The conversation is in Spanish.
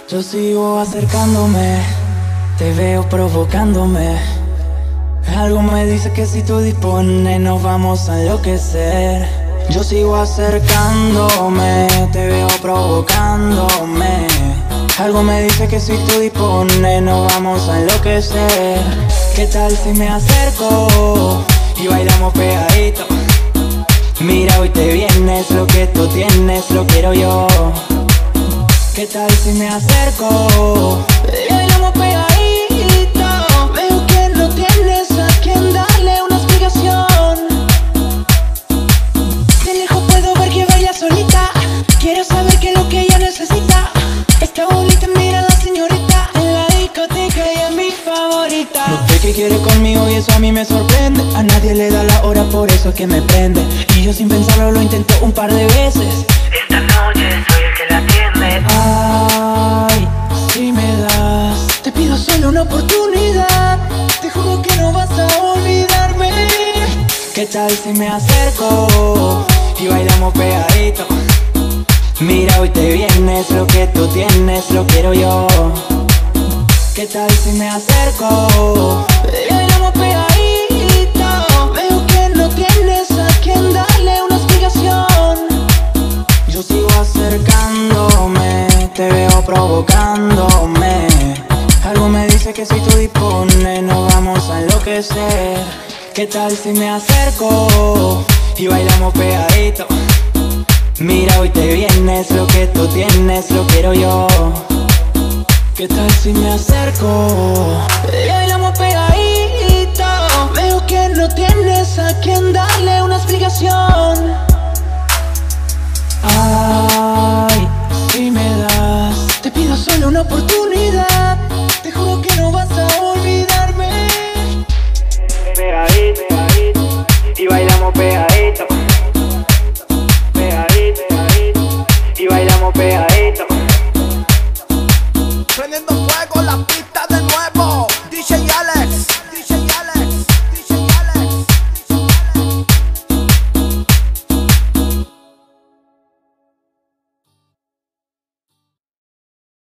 Yo sigo acercándome, te veo provocándome. Algo me dice que si tú dispones nos vamos a enloquecer. Yo sigo acercándome, te veo provocándome. Algo me dice que si tú dispones nos vamos a enloquecer. ¿Qué tal si me acerco y bailamos pegadito? Mira, hoy te vienes, lo que tú tienes lo quiero yo. ¿Qué tal si me acerco y bailamos pegadito? Veo que no tienes a quien darle una explicación. De lejos puedo ver que baila solita. Quiero saber qué es lo que ella necesita. Está bonita, mira la señorita. En la discoteca ella es mi favorita. Noté que quiere conmigo y eso a mí me sorprende. A nadie le da la hora, por eso es que me prende. Y yo sin pensarlo lo intento un par de veces. Esta noche soy el que la atiende. Ay, si me das, te pido solo una oportunidad. Te juro que no vas a olvidarme. ¿Qué tal si me acerco y bailamos pegadito? Mira, hoy te vienes, lo que tú tienes lo quiero yo. ¿Qué tal si me acerco y bailamos pegadito? Veo que no tienes a quien darle una explicación. Yo sigo acercándome, te veo provocándome. Algo me dice que si tú dispones nos vamos a enloquecer. ¿Qué tal si me acerco y bailamos pegadito? Mira, hoy te vienes, lo que tú tienes lo quiero yo. ¿Qué tal si me acerco y bailamos pegadito? Veo que no tienes a quien darle una explicación. Ay, si me das, te pido solo una oportunidad. Te juro que no vas a olvidarme. Pegadito.